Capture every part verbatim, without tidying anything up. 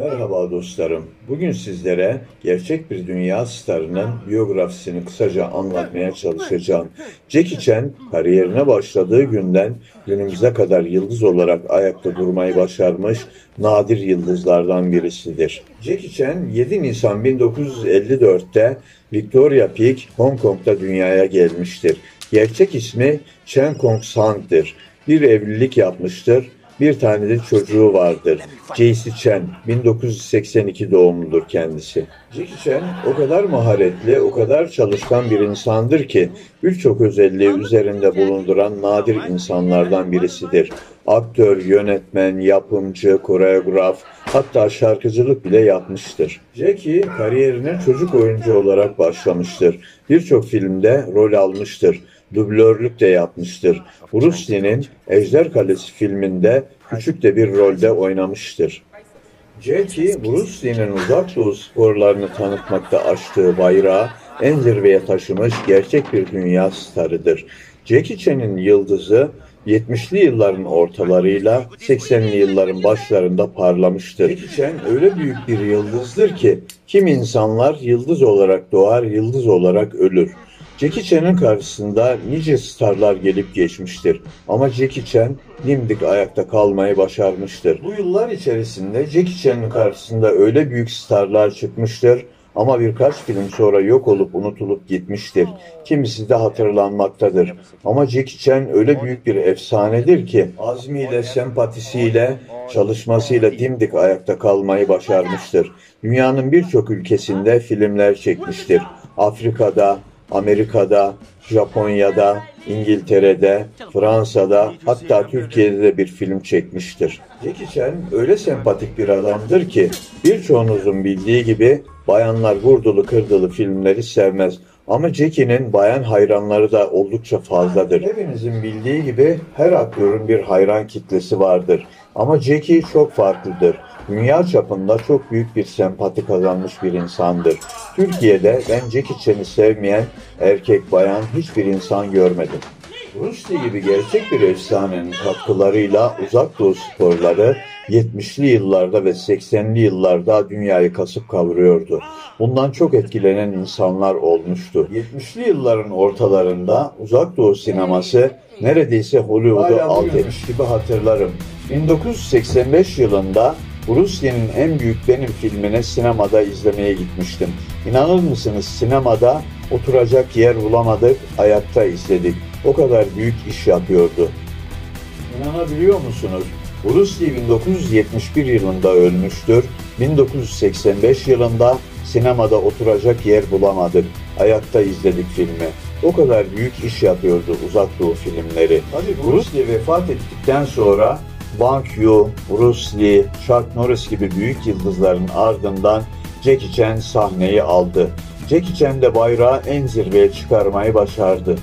Merhaba dostlarım. Bugün sizlere gerçek bir dünya starının biyografisini kısaca anlatmaya çalışacağım. Jackie Chan kariyerine başladığı günden günümüze kadar yıldız olarak ayakta durmayı başarmış nadir yıldızlardan birisidir. Jackie Chan yedi Nisan bin dokuz yüz elli dört'te Victoria Peak, Hong Kong'da dünyaya gelmiştir. Gerçek ismi Chen Kong Sang'dır. Bir evlilik yapmıştır. Bir tane de çocuğu vardır. J C Chen, bin dokuz yüz seksen iki doğumludur kendisi. Jackie Chan o kadar maharetli, o kadar çalışkan bir insandır ki birçok özelliği üzerinde bulunduran nadir insanlardan birisidir. Aktör, yönetmen, yapımcı, koreograf, hatta şarkıcılık bile yapmıştır. Jackie kariyerine çocuk oyuncu olarak başlamıştır. Birçok filmde rol almıştır. Dublörlük de yapmıştır. Bruce Lee'nin Ejder Kalesi filminde küçük de bir rolde oynamıştır. Jackie, Bruce Lee'nin uzak doğu sporlarını tanıtmakta açtığı bayrağı en zirveye taşımış gerçek bir dünya starıdır. Jackie Chan'in yıldızı yetmişli yılların ortalarıyla seksenli yılların başlarında parlamıştır. Jackie Chan öyle büyük bir yıldızdır ki kim insanlar yıldız olarak doğar, yıldız olarak ölür. Jackie Chan'ın karşısında nice starlar gelip geçmiştir. Ama Jackie Chan dimdik ayakta kalmayı başarmıştır. Bu yıllar içerisinde Jackie Chan'ın karşısında öyle büyük starlar çıkmıştır. Ama birkaç film sonra yok olup unutulup gitmiştir. Kimisi de hatırlanmaktadır. Ama Jackie Chan öyle büyük bir efsanedir ki azmiyle, sempatisiyle, çalışmasıyla dimdik ayakta kalmayı başarmıştır. Dünyanın birçok ülkesinde filmler çekmiştir. Afrika'da, Amerika'da, Japonya'da, İngiltere'de, Fransa'da, hatta Türkiye'de de bir film çekmiştir. Jackie Chan öyle sempatik bir adamdır ki birçoğunuzun bildiği gibi bayanlar vurdulu kırdılı filmleri sevmez. Ama Jackie'nin bayan hayranları da oldukça fazladır. Hepinizin bildiği gibi her aktörün bir hayran kitlesi vardır. Ama Jackie çok farklıdır. Dünya çapında çok büyük bir sempati kazanmış bir insandır. Türkiye'de ben Jackie Chan'ı sevmeyen erkek bayan hiçbir insan görmedim. Bruce Lee gibi gerçek bir efsanenin katkılarıyla uzak doğu sporları yetmişli yıllarda ve seksenli yıllarda dünyayı kasıp kavuruyordu. Bundan çok etkilenen insanlar olmuştu. yetmişli yılların ortalarında uzak doğu sineması neredeyse Hollywood'u alt etmiş gibi hatırlarım. bin dokuz yüz seksen beş yılında Bruce Lee'nin En Büyük Benim filmine sinemada izlemeye gitmiştim. İnanır mısınız, sinemada oturacak yer bulamadık, ayakta izledik. O kadar büyük iş yapıyordu. İnanabiliyor musunuz? Bruce Lee bin dokuz yüz yetmiş bir yılında ölmüştür. bin dokuz yüz seksen beş yılında sinemada oturacak yer bulamadık. Ayakta izledik filmi. O kadar büyük iş yapıyordu uzak doğu filmleri. Tabii Bruce Lee vefat ettikten sonra Bang Joon, Bruce Lee, Chuck Norris gibi büyük yıldızların ardından Jackie Chan sahneyi aldı. Jackie Chan de bayrağı en zirveye çıkarmayı başardı.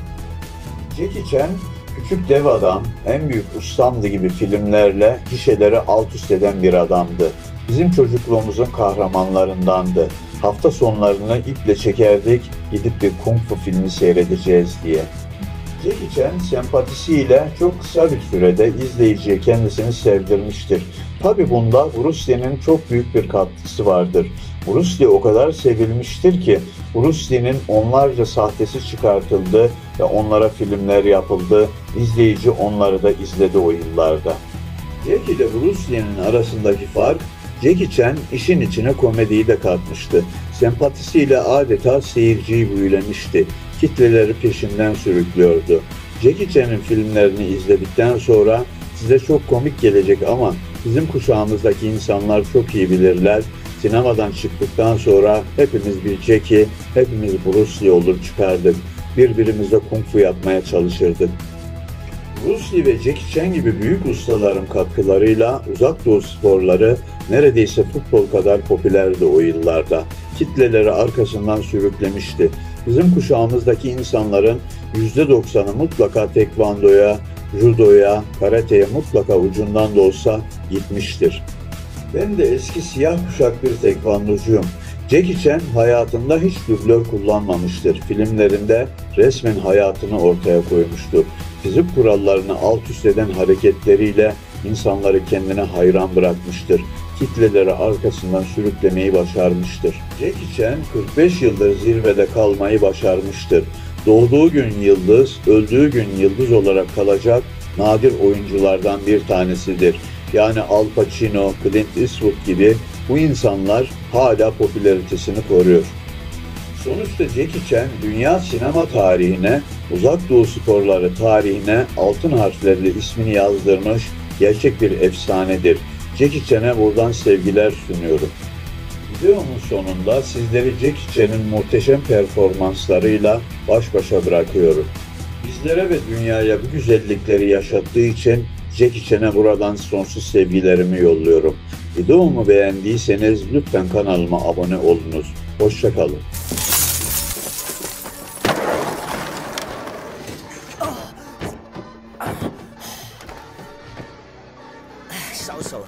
Jackie Chan, Küçük Dev Adam, En Büyük Ustamdı gibi filmlerle gişeleri alt üst eden bir adamdı. Bizim çocukluğumuzun kahramanlarındandı. Hafta sonlarını iple çekerdik, gidip bir kung fu filmi seyredeceğiz diye. Jackie Chan sempatisiyle çok kısa bir sürede izleyiciye kendisini sevdirmiştir. Tabi bunda Bruce Lee'nin çok büyük bir katkısı vardır. Bruce Lee o kadar sevilmiştir ki Bruce Lee'nin onlarca sahtesi çıkartıldı ve onlara filmler yapıldı. İzleyici onları da izledi o yıllarda. Jackie ile Bruce Lee'nin arasındaki fark, Jackie Chan işin içine komediyi de katmıştı. Sempatisiyle adeta seyirciyi büyülemişti. Kitleleri peşinden sürüklüyordu. Jackie Chan'ın filmlerini izledikten sonra size çok komik gelecek ama bizim kuşağımızdaki insanlar çok iyi bilirler. Sinemadan çıktıktan sonra hepimiz bir Jackie, hepimiz Bruce Lee olur çıkardık. Birbirimizle kung fu yapmaya çalışırdık. Bruce Lee ve Jackie Chan gibi büyük ustaların katkılarıyla uzak doğu sporları neredeyse futbol kadar popülerdi o yıllarda. Kitleleri arkasından sürüklemişti. Bizim kuşağımızdaki insanların yüzde doksanı mutlaka tekvandoya, judoya, karateye mutlaka ucundan da olsa gitmiştir. Ben de eski siyah kuşak bir tekvandocuyum. Jackie Chan hayatında hiç dublör kullanmamıştır. Filmlerinde resmen hayatını ortaya koymuştur. Fizik kurallarını alt üst eden hareketleriyle insanları kendine hayran bırakmıştır. Kitleleri arkasından sürüklemeyi başarmıştır. Jackie Chan kırk beş yıldır zirvede kalmayı başarmıştır. Doğduğu gün yıldız, öldüğü gün yıldız olarak kalacak nadir oyunculardan bir tanesidir. Yani Al Pacino, Clint Eastwood gibi bu insanlar hala popülaritesini koruyor. Sonuçta Jackie Chan dünya sinema tarihine, uzak doğu sporları tarihine altın harflerle ismini yazdırmış gerçek bir efsanedir. Jackie Chan'e buradan sevgiler sunuyorum. Videomun sonunda sizleri Jackie Chan'in muhteşem performanslarıyla baş başa bırakıyorum. Bizlere ve dünyaya bu güzellikleri yaşattığı için Jackie Chan'e buradan sonsuz sevgilerimi yolluyorum. Videomu beğendiyseniz lütfen kanalıma abone olunuz. Hoşça kalın. 少手，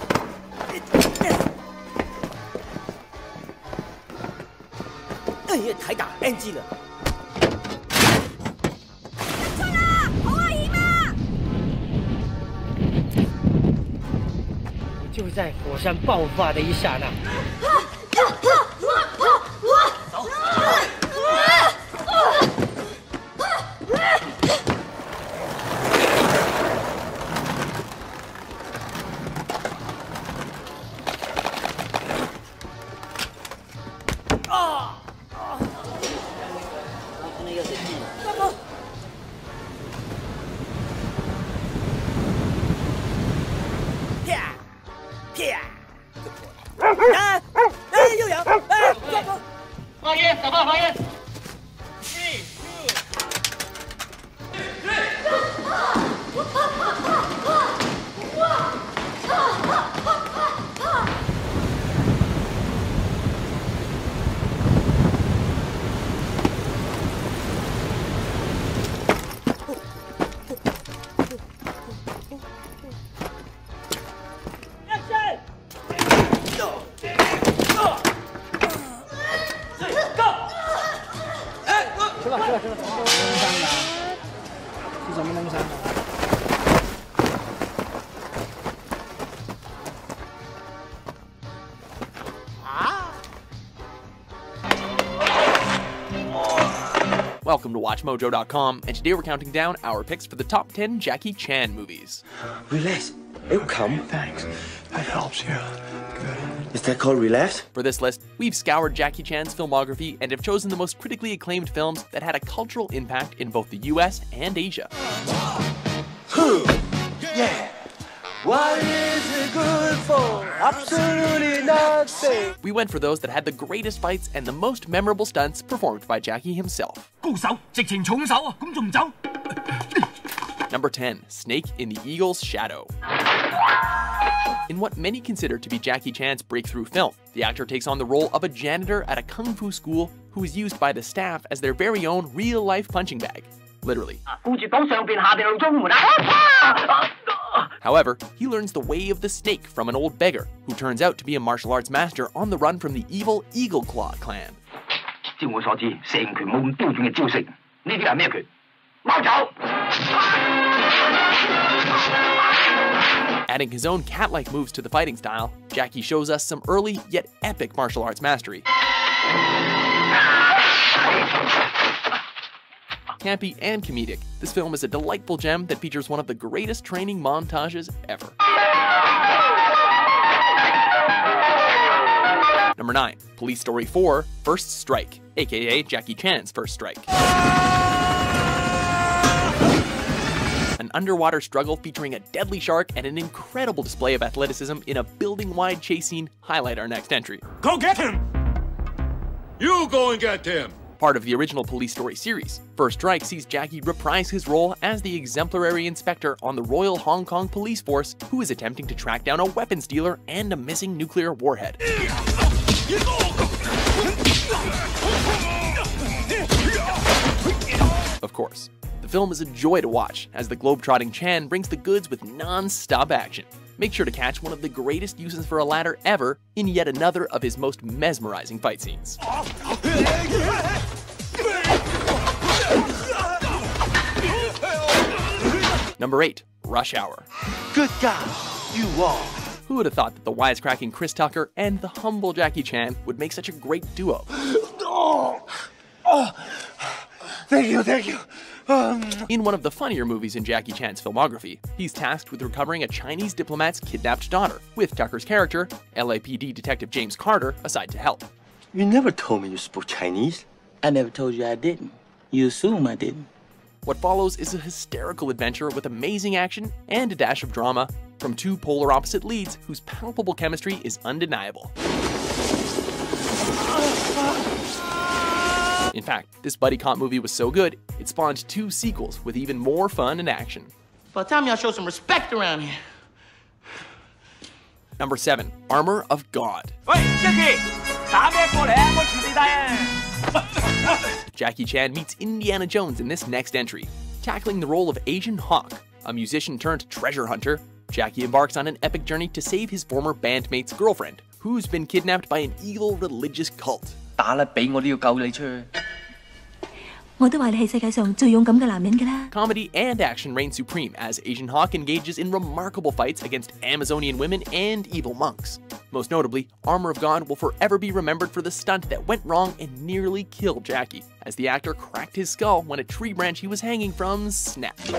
哎呀，太大 N G 了。错啦，好危險啊！就在火山爆發的一剎那。 啊！哎，又有！哎，快跑！放烟，打爆放烟！ Welcome to Watch Mojo dot com, and today we're counting down our picks for the top ten Jackie Chan movies. Relax, it'll come. Thanks. That helps you. Good. Is that called relax? For this list, we've scoured Jackie Chan's filmography and have chosen the most critically acclaimed films that had a cultural impact in both the U S and Asia. Yeah. What is it good for? Absolutely nothing. We went for those that had the greatest fights and the most memorable stunts performed by Jackie himself. 高手，直情重手啊！咁仲唔走？ Number ten, Snake in the Eagle's Shadow. In what many consider to be Jackie Chan's breakthrough film, the actor takes on the role of a janitor at a kung fu school who is used by the staff as their very own real-life punching bag. Literally. 顧住講上邊下邊路中門啊！ However, he learns the way of the snake from an old beggar, who turns out to be a martial arts master on the run from the evil Eagle Claw clan. 照我所知，成拳冇咁標準嘅招式，呢啲係咩拳？貓走！ Adding his own cat-like moves to the fighting style, Jackie shows us some early yet epic martial arts mastery. Campy and comedic, this film is a delightful gem that features one of the greatest training montages ever. Number nine, Police Story four, First Strike, aka Jackie Chan's First Strike. An underwater struggle featuring a deadly shark and an incredible display of athleticism in a building-wide chase scene highlight our next entry. Go get him! You go and get him! Part of the original Police Story series, First Strike sees Jackie reprise his role as the exemplary inspector on the Royal Hong Kong Police Force who is attempting to track down a weapons dealer and a missing nuclear warhead. Of course, the film is a joy to watch as the globe-trotting Chan brings the goods with non-stop action. Make sure to catch one of the greatest uses for a ladder ever in yet another of his most mesmerizing fight scenes. Number eight, Rush Hour. Good God. You are. Who would have thought that the wisecracking Chris Tucker and the humble Jackie Chan would make such a great duo? Oh. Oh. Thank you, thank you. Um. In one of the funnier movies in Jackie Chan's filmography, he's tasked with recovering a Chinese diplomat's kidnapped daughter, with Tucker's character, L A P D Detective James Carter, aside to help. You never told me you spoke Chinese. I never told you I didn't. You assume I didn't. What follows is a hysterical adventure with amazing action and a dash of drama from two polar opposite leads whose palpable chemistry is undeniable. In fact, this buddy cop movie was so good, it spawned two sequels with even more fun and action. By the time y'all show some respect around here. Number seven, Armor of God. Jackie Chan meets Indiana Jones in this next entry. Tackling the role of Asian Hawk, a musician turned treasure hunter, Jackie embarks on an epic journey to save his former bandmate's girlfriend, who's been kidnapped by an evil religious cult. 打啦，俾我都要救你出去。 我都話你係世界上最勇敢嘅男人㗎啦。 Comedy and action reign supreme as Asian Hawk engages in remarkable fights against Amazonian women and evil monks. Most notably, Armor of God will forever be remembered for the stunt that went wrong and nearly killed Jackie, as the actor cracked his skull when a tree branch he was hanging from snapped.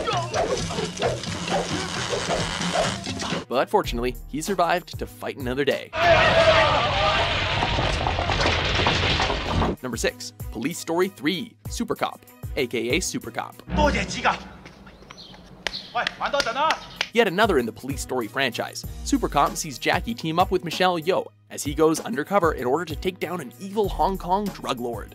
But fortunately, he survived to fight another day. Number six, Police Story three, Super Cop, aka Super Cop. 多謝指教。喂，玩多陣啦。 Yet another in the Police Story franchise, Super Cop sees Jackie team up with Michelle Yeoh as he goes undercover in order to take down an evil Hong Kong drug lord.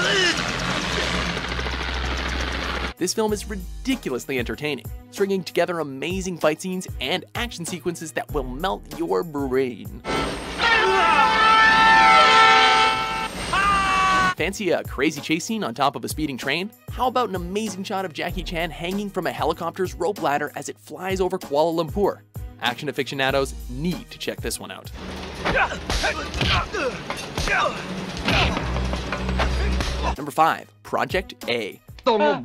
This film is ridiculously entertaining, stringing together amazing fight scenes and action sequences that will melt your brain. Fancy a crazy chase scene on top of a speeding train? How about an amazing shot of Jackie Chan hanging from a helicopter's rope ladder as it flies over Kuala Lumpur? Action aficionados need to check this one out. Number five, Project A. Over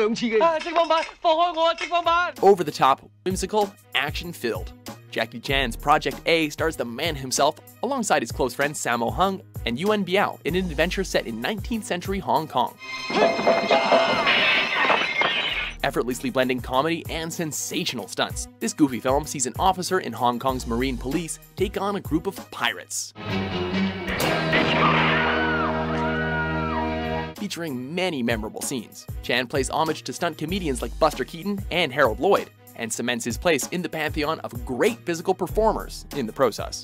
the top, whimsical, action filled. Jackie Chan's Project A stars the man himself alongside his close friend Sammo Hung and Yuan Biao in an adventure set in nineteenth century Hong Kong. Effortlessly blending comedy and sensational stunts, this goofy film sees an officer in Hong Kong's Marine Police take on a group of pirates. Featuring many memorable scenes, Chan plays homage to stunt comedians like Buster Keaton and Harold Lloyd, and cements his place in the pantheon of great physical performers in the process.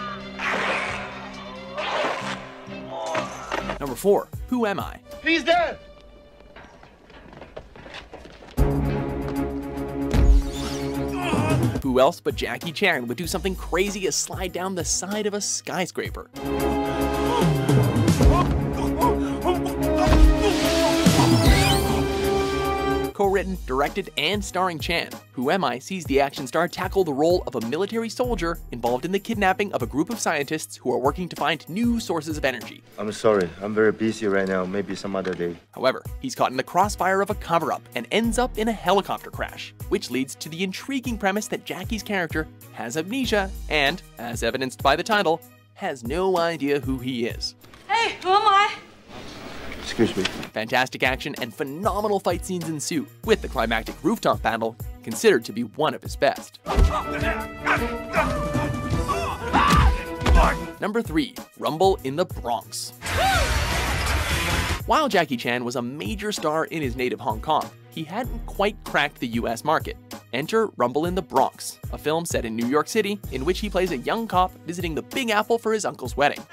Number four, Who Am I? He's dead. Who else but Jackie Chan would do something crazy as slide down the side of a skyscraper? Co-written, directed, and starring Chan, Who Am I sees the action star tackle the role of a military soldier involved in the kidnapping of a group of scientists who are working to find new sources of energy. I'm sorry, I'm very busy right now, maybe some other day. However, he's caught in the crossfire of a cover-up and ends up in a helicopter crash, which leads to the intriguing premise that Jackie's character has amnesia and, as evidenced by the title, has no idea who he is. Hey, who am I? Excuse me. Fantastic action and phenomenal fight scenes ensue, with the climactic rooftop battle considered to be one of his best. Number three, Rumble in the Bronx. While Jackie Chan was a major star in his native Hong Kong, he hadn't quite cracked the U S market. Enter Rumble in the Bronx, a film set in New York City in which he plays a young cop visiting the Big Apple for his uncle's wedding.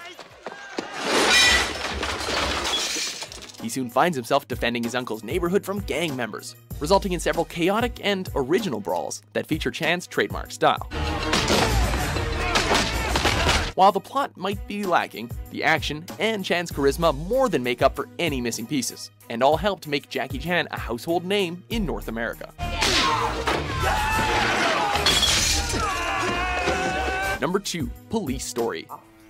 He soon finds himself defending his uncle's neighborhood from gang members, resulting in several chaotic and original brawls that feature Chan's trademark style. While the plot might be lacking, the action and Chan's charisma more than make up for any missing pieces, and all help to make Jackie Chan a household name in North America. Number two, Police Story.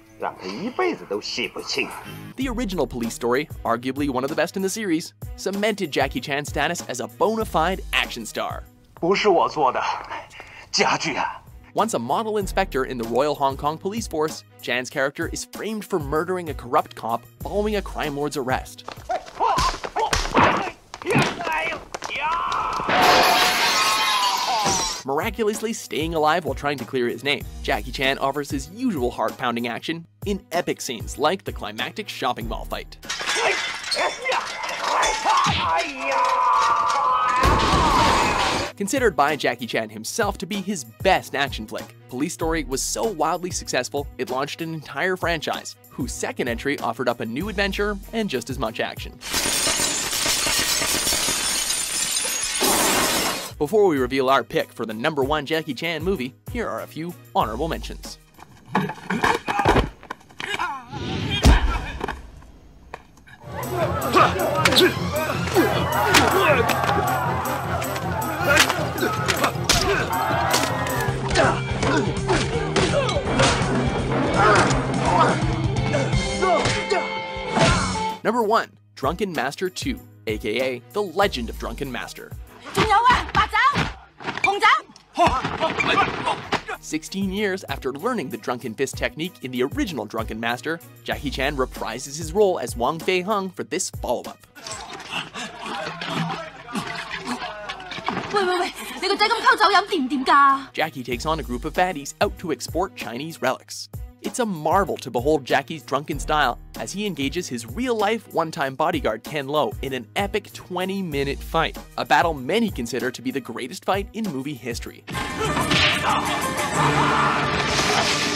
The original Police Story, arguably one of the best in the series, cemented Jackie Chan's status as a bona fide action star. One Once a model inspector in the Royal Hong Kong Police Force, Chan's character is framed for murdering a corrupt cop following a crime lord's arrest. Miraculously staying alive while trying to clear his name, Jackie Chan offers his usual heart-pounding action in epic scenes like the climactic shopping mall fight. Considered by Jackie Chan himself to be his best action flick, Police Story was so wildly successful it launched an entire franchise, whose second entry offered up a new adventure and just as much action. Before we reveal our pick for the number one Jackie Chan movie, here are a few honorable mentions. Number one, Drunken Master two, aka The Legend of Drunken Master. Sixteen years after learning the Drunken Fist technique in the original Drunken Master, Jackie Chan reprises his role as Wang Fei Hung for this follow-up. Jackie takes on a group of baddies out to export Chinese relics. It's a marvel to behold Jackie's drunken style as he engages his real-life one-time bodyguard Ken Lo in an epic twenty minute fight, a battle many consider to be the greatest fight in movie history.